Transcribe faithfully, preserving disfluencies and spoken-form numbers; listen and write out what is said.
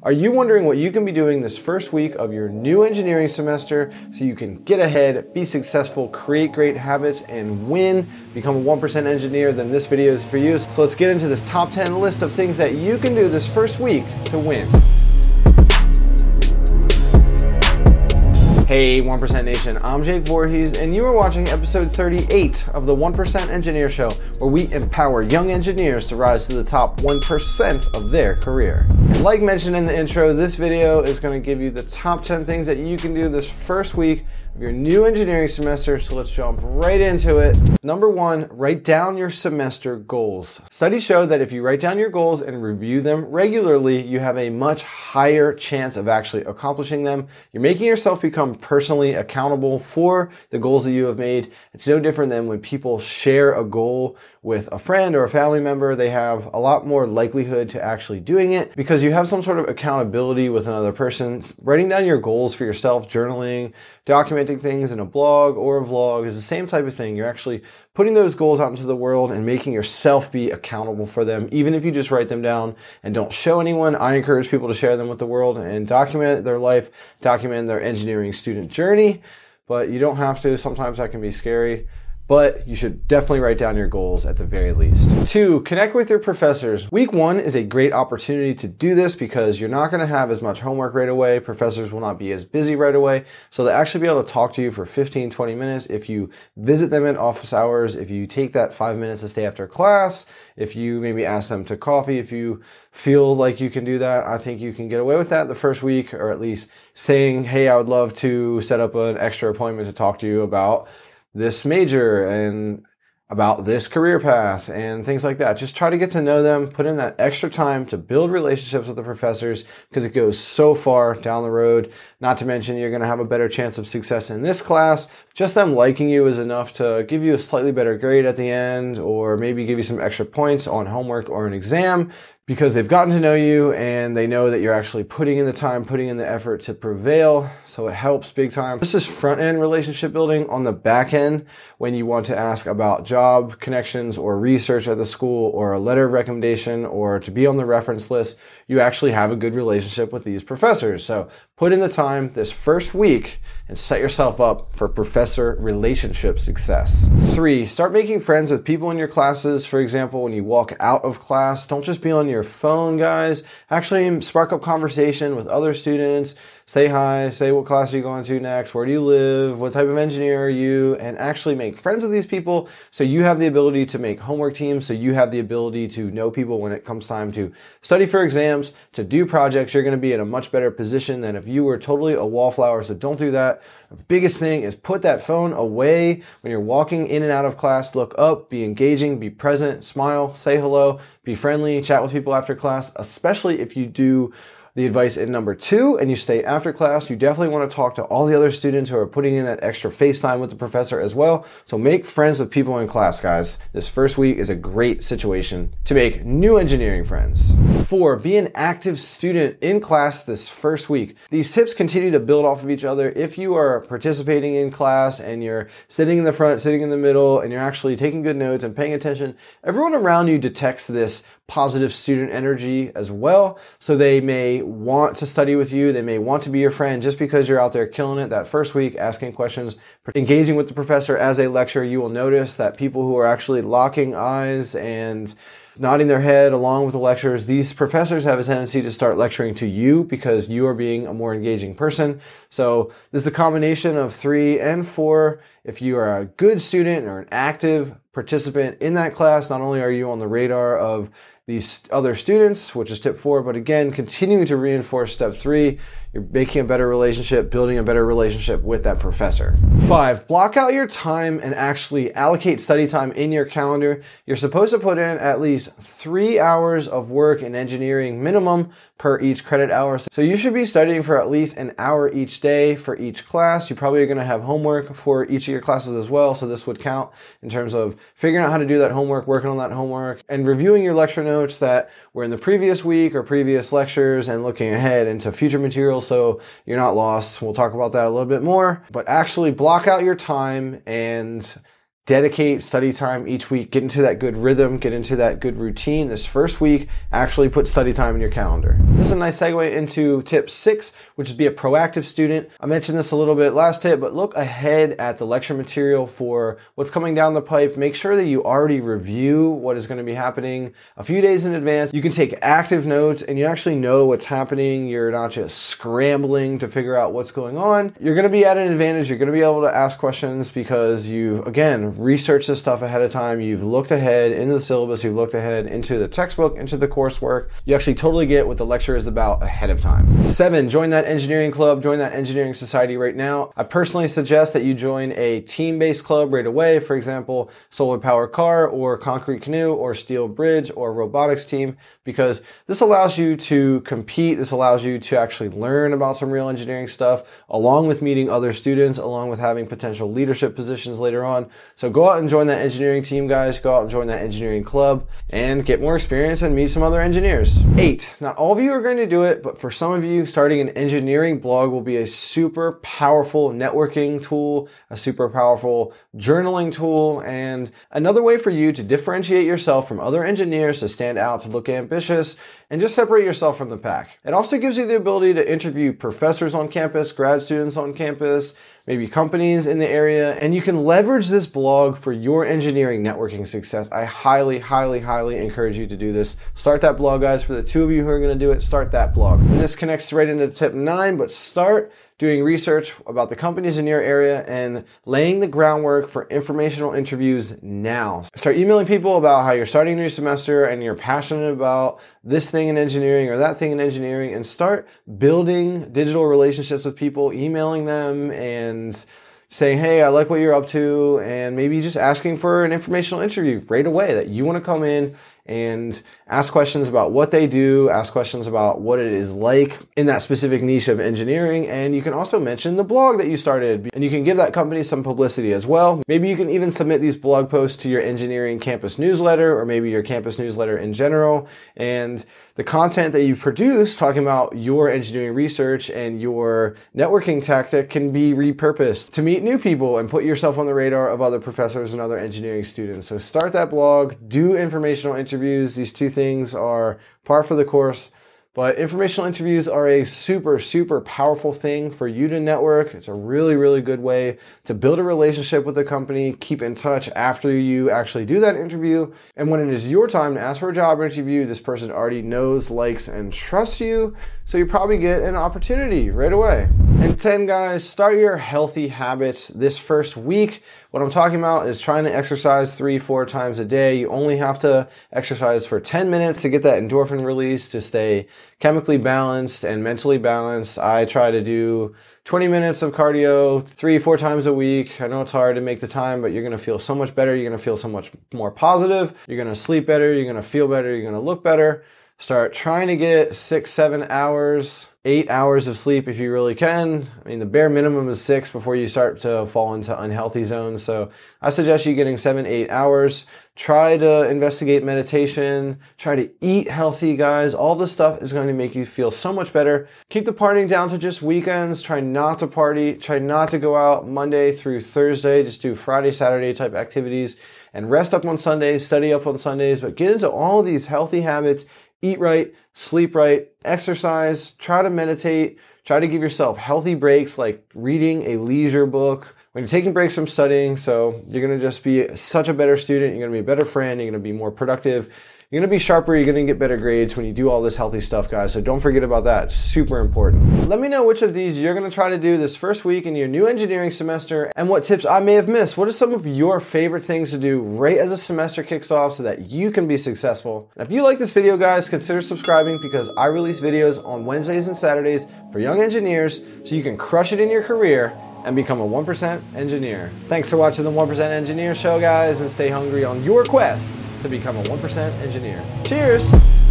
Are you wondering what you can be doing this first week of your new engineering semester so you can get ahead, be successful, create great habits, and win, become a one percent engineer? Then this video is for you. So let's get into this top ten list of things that you can do this first week to win. Hey one percent Nation, I'm Jake Voorhees and you are watching episode thirty-eight of the one percent Engineer Show, where we empower young engineers to rise to the top one percent of their career. And like mentioned in the intro, this video is going to give you the top ten things that you can do this first week of your new engineering semester, so let's jump right into it. Number one, write down your semester goals. Studies show that if you write down your goals and review them regularly, you have a much higher chance of actually accomplishing them. You're making yourself become personally accountable for the goals that you have made. It's no different than when people share a goal with a friend or a family member. They have a lot more likelihood to actually doing it because you have some sort of accountability with another person. Writing down your goals for yourself, journaling, documenting things in a blog or a vlog is the same type of thing. You're actually putting those goals out into the world and making yourself be accountable for them. Even if you just write them down and don't show anyone, I encourage people to share them with the world and document their life, document their engineering student journey. But you don't have to. Sometimes that can be scary. But you should definitely write down your goals at the very least. Two, connect with your professors. Week one is a great opportunity to do this because you're not going to have as much homework right away. Professors will not be as busy right away. So they'll actually be able to talk to you for fifteen, twenty minutes. If you visit them at office hours, if you take that five minutes to stay after class, if you maybe ask them to coffee, if you feel like you can do that, I think you can get away with that the first week, or at least saying, hey, I would love to set up an extra appointment to talk to you about this major and about this career path and things like that. Just try to get to know them, put in that extra time to build relationships with the professors because it goes so far down the road. Not to mention you're going to have a better chance of success in this class. Just them liking you is enough to give you a slightly better grade at the end, or maybe give you some extra points on homework or an exam, because they've gotten to know you and they know that you're actually putting in the time, putting in the effort to prevail. So it helps big time. This is front end relationship building. On the back end, when you want to ask about job connections or research at the school or a letter of recommendation or to be on the reference list, you actually have a good relationship with these professors. So put in the time this first week and set yourself up for professor relationship success. Three, start making friends with people in your classes. For example, when you walk out of class, don't just be on your phone, guys. Actually spark up conversation with other students. Say hi, say what class are you going to next, where do you live, what type of engineer are you, and actually make friends with these people so you have the ability to make homework teams, so you have the ability to know people when it comes time to study for exams, to do projects. You're going to be in a much better position than if you were totally a wallflower, so don't do that. The biggest thing is put that phone away when you're walking in and out of class. Look up, be engaging, be present, smile, say hello, be friendly, chat with people after class, especially if you do the advice in number two and you stay after class. You definitely want to talk to all the other students who are putting in that extra face time with the professor as well. So make friends with people in class, guys. This first week is a great situation to make new engineering friends. Four, be an active student in class this first week. These tips continue to build off of each other. If you are participating in class and you're sitting in the front, sitting in the middle, and you're actually taking good notes and paying attention, everyone around you detects this positive student energy as well. So they may want to study with you. They may want to be your friend just because you're out there killing it that first week, asking questions, engaging with the professor as a lecturer. You will notice that people who are actually locking eyes and nodding their head along with the lecturers, these professors have a tendency to start lecturing to you because you are being a more engaging person. So this is a combination of three and four. If you are a good student or an active participant in that class, not only are you on the radar of these other students, which is tip four, but again, continuing to reinforce step three, you're making a better relationship, building a better relationship with that professor. Five, block out your time and actually allocate study time in your calendar. You're supposed to put in at least three hours of work in engineering minimum per each credit hour. So you should be studying for at least an hour each day for each class. You probably are going to have homework for each of your classes as well. So this would count in terms of figuring out how to do that homework, working on that homework, and reviewing your lecture notes that were in the previous week or previous lectures and looking ahead into future materials so you're not lost. We'll talk about that a little bit more, but actually block out your time and dedicate study time each week, get into that good rhythm, get into that good routine. This first week, actually put study time in your calendar. This is a nice segue into tip six, which is be a proactive student. I mentioned this a little bit last tip, but look ahead at the lecture material for what's coming down the pipe. Make sure that you already review what is going to be happening a few days in advance. You can take active notes and you actually know what's happening. You're not just scrambling to figure out what's going on. You're going to be at an advantage. You're going to be able to ask questions because you've, again, research this stuff ahead of time. You've looked ahead into the syllabus. You've looked ahead into the textbook, into the coursework. You actually totally get what the lecture is about ahead of time. Seven, join that engineering club, join that engineering society right now. I personally suggest that you join a team-based club right away. For example, solar power car or concrete canoe or steel bridge or robotics team, because this allows you to compete. This allows you to actually learn about some real engineering stuff, along with meeting other students, along with having potential leadership positions later on. So go out and join that engineering team, guys. Go out and join that engineering club and get more experience and meet some other engineers. Eight, not all of you are going to do it, but for some of you, starting an engineering blog will be a super powerful networking tool, a super powerful journaling tool, and another way for you to differentiate yourself from other engineers, to stand out, to look ambitious, and just separate yourself from the pack. It also gives you the ability to interview professors on campus, grad students on campus, maybe companies in the area, and you can leverage this blog for your engineering networking success. I highly, highly, highly encourage you to do this. Start that blog, guys. For the two of you who are going to do it, start that blog. And this connects right into tip nine, but start doing research about the companies in your area and laying the groundwork for informational interviews now. Start emailing people about how you're starting a new semester and you're passionate about this thing in engineering or that thing in engineering, and start building digital relationships with people, emailing them and saying, hey, I like what you're up to, and maybe just asking for an informational interview right away, that you want to come in and ask questions about what they do, ask questions about what it is like in that specific niche of engineering. And you can also mention the blog that you started, and you can give that company some publicity as well. Maybe you can even submit these blog posts to your engineering campus newsletter, or maybe your campus newsletter in general. And the content that you produce talking about your engineering research and your networking tactic can be repurposed to meet new people and put yourself on the radar of other professors and other engineering students. So start that blog, do informational interviews. These two things are par for the course. But informational interviews are a super, super powerful thing for you to network. It's a really, really good way to build a relationship with a company, keep in touch after you actually do that interview. And when it is your time to ask for a job interview, this person already knows, likes, and trusts you. So you probably get an opportunity right away. And ten, guys, start your healthy habits this first week. What I'm talking about is trying to exercise three, four times a day. You only have to exercise for ten minutes to get that endorphin release, to stay chemically balanced and mentally balanced. I try to do twenty minutes of cardio three, four times a week. I know it's hard to make the time, but you're going to feel so much better. You're going to feel so much more positive. You're going to sleep better. You're going to feel better. You're going to look better. Start trying to get six, seven hours, eight hours of sleep if you really can. I mean, the bare minimum is six before you start to fall into unhealthy zones. So I suggest you getting seven, eight hours. Try to investigate meditation. Try to eat healthy, guys. All this stuff is going to make you feel so much better. Keep the partying down to just weekends. Try not to party. Try not to go out Monday through Thursday. Just do Friday, Saturday type activities. And rest up on Sundays, study up on Sundays. But get into all of these healthy habits. Eat right, sleep right, exercise, try to meditate, try to give yourself healthy breaks like reading a leisure book when you're taking breaks from studying. So you're going to just be such a better student. You're going to be a better friend. You're going to be more productive. You're going to be sharper. You're going to get better grades when you do all this healthy stuff, guys. So don't forget about that. It's super important. Let me know which of these you're going to try to do this first week in your new engineering semester, and what tips I may have missed. What are some of your favorite things to do right as a semester kicks off so that you can be successful? And if you like this video, guys, consider subscribing, because I release videos on Wednesdays and Saturdays for young engineers so you can crush it in your career and become a one percent engineer. Thanks for watching the one percent Engineer Show, guys, and stay hungry on your quest to become a one percent engineer. Cheers!